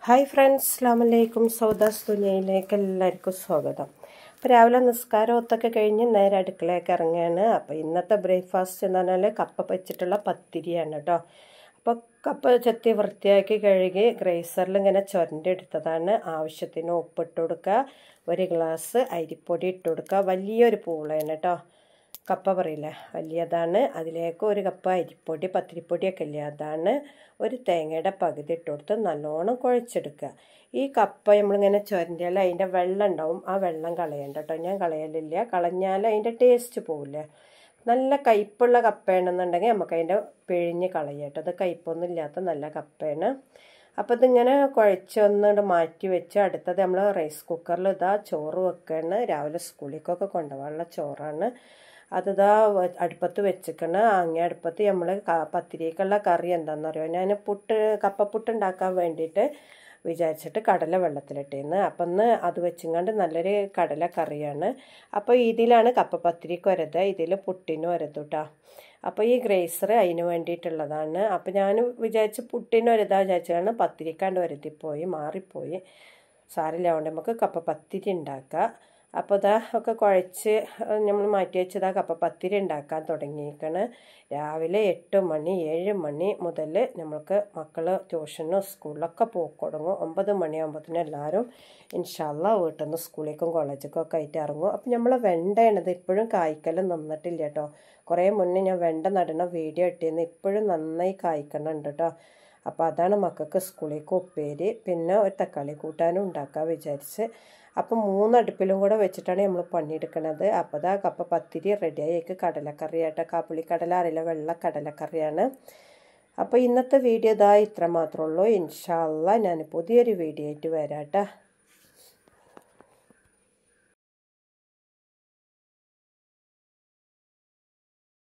Hi friends, അസ്സലാമലൈക്കും. സൗദാസ് ദുനിയയിലേക്ക് എല്ലാവർക്കും സ്വാഗതം. അപ്പോൾ രാവിലെ നിസ്കാരമൊത്തൊക്കെ കഴിഞ്ഞ് നേരെ അടുക്കളയൊക്കെ ഇറങ്ങുകയാണ്. അപ്പോൾ ഇന്നത്തെ ബ്രേക്ക്ഫാസ്റ്റ് എന്ന് പറഞ്ഞാൽ കപ്പ വെച്ചിട്ടുള്ള പത്തിരിയാണ് കേട്ടോ. അപ്പോൾ കപ്പ ചെത്തി വൃത്തിയാക്കി കഴുകി ഗ്രൈസറിൽ ഇങ്ങനെ ചുരണ്ടെടുത്തതാണ്. ആവശ്യത്തിന് ഉപ്പിട്ട് കൊടുക്കുക, ഒരു ഗ്ലാസ് അരിപ്പൊടി ഇട്ട് കൊടുക്കുക. വലിയൊരു പൂളയാണ് കേട്ടോ, കപ്പ പറയില്ലേ, വലിയതാണ്. അതിലേക്ക് ഒരു കപ്പ് അരിപ്പൊടി, പത്തിരിപ്പൊടിയൊക്കെ ഇല്ലേ, അതാണ്. ഒരു തേങ്ങയുടെ പകുതി ഇട്ട് കൊടുത്ത് നല്ലോണം കുഴച്ചെടുക്കുക. ഈ കപ്പ നമ്മളിങ്ങനെ ചുരണ്ടിയാൽ അതിൻ്റെ വെള്ളം ഉണ്ടാവും, ആ വെള്ളം കളയണ്ട കേട്ടോ. ഞാൻ കളയലില്ല, കളഞ്ഞാൽ അതിൻ്റെ ടേസ്റ്റ് പോവില്ലേ. നല്ല കയ്പ്പുള്ള കപ്പയാണെന്നുണ്ടെങ്കിൽ നമുക്ക് അതിൻ്റെ പിഴിഞ്ഞ് കളയാം കേട്ടോ. അത് കയ്പ്പൊന്നും ഇല്ലാത്ത നല്ല കപ്പയാണ്. അപ്പോൾ ഇതിങ്ങനെ കുഴച്ചൊന്നിട്ട് മാറ്റി വെച്ച് അടുത്തത് നമ്മൾ റൈസ് കുക്കറിൽ ചോറ് വെക്കുകയാണ്. രാവിലെ സ്കൂളിലേക്കൊക്കെ കൊണ്ടുപോകാനുള്ള ചോറാണ്. അതിതാ അടുപ്പത്ത് വെച്ചിക്കണ്. അങ്ങേ അടുപ്പത്ത് നമ്മൾ പത്തിരിക്കുള്ള കറി എന്താണെന്ന് അറിയുമോ? ഞാൻ കപ്പപ്പുട്ട് ഉണ്ടാക്കാൻ വേണ്ടിയിട്ട് വിചാരിച്ചിട്ട് കടല വെള്ളത്തിലിട്ടേന്ന്. അപ്പം ഇന്ന് അത് വെച്ചിങ്ങാണ്ട് നല്ലൊരു കടല കറിയാണ്. അപ്പോൾ ഇതിലാണ് കപ്പ പത്തിരിക്ക് വരത്, ഇതിൽ പുട്ടിനും വരതു കേട്ടോ. അപ്പോൾ ഈ ഗ്രൈസർ അതിന് വേണ്ടിയിട്ടുള്ളതാണ്. അപ്പോൾ ഞാൻ വിചാരിച്ച് പുട്ടിന് വരതാ വിചാരിച്ചാണ്, പത്തിരിക്കാണ്ട് വരുത്തിപ്പോയി, മാറിപ്പോയി. സാരില്ല, അതുകൊണ്ട് നമുക്ക് കപ്പ പത്തിരി ഉണ്ടാക്കാം. അപ്പോൾ ഇതാ ഒക്കെ കുഴച്ച് നമ്മൾ മാറ്റി വെച്ചതാ കപ്പ പത്തിരി ഉണ്ടാക്കാൻ തുടങ്ങിയിരിക്കണ്. രാവിലെ 8 മണി 7 മണി മുതൽ നമ്മൾക്ക് മക്കൾ ട്യൂഷനും സ്കൂളിലൊക്കെ പോക്ക് തുടങ്ങും. 9 മണിയാകുമ്പോഴത്തേനും എല്ലാവരും ഇൻഷാ അല്ലാഹ് വീട്ടിൽ നിന്ന് സ്കൂളിലേക്കും കോളേജിലേക്കും ഒക്കെ ആയിട്ട് ഇറങ്ങും. അപ്പം നമ്മൾ വെണ്ടയാണിത്, ഇപ്പോഴും കായ്ക്കലും നിന്നിട്ടില്ല കേട്ടോ. കുറേ മുന്നേ ഞാൻ വെണ്ട നടണ വീഡിയോ ഇട്ടിരുന്നു, ഇപ്പോഴും നന്നായി കായ്ക്കണുണ്ട് കേട്ടോ. അപ്പോൾ അതാണ് മക്കൾക്ക് സ്കൂളിലേക്ക് ഉപ്പേരി, പിന്നെ ഒരു തക്കാളി കൂട്ടാനും ഉണ്ടാക്കാൻ വിചാരിച്ച്. അപ്പം 3 അടുപ്പിലും കൂടെ വെച്ചിട്ടാണ് നമ്മൾ പണിയെടുക്കുന്നത്. അപ്പോൾ അതാ കപ്പ പത്തിരി റെഡിയായി. കടലക്കറി ആയിട്ട്, കാപ്പുളിക്കടല അറിയില്ല, വെള്ള കടലക്കറിയാണ്. അപ്പോൾ ഇന്നത്തെ വീഡിയോ ഇത്ര മാത്രമേ ഉള്ളൂ. ഇൻഷാ അല്ലാഹ് ഞാൻ പുതിയൊരു വീഡിയോ ആയിട്ട് വരാം കേട്ടോ.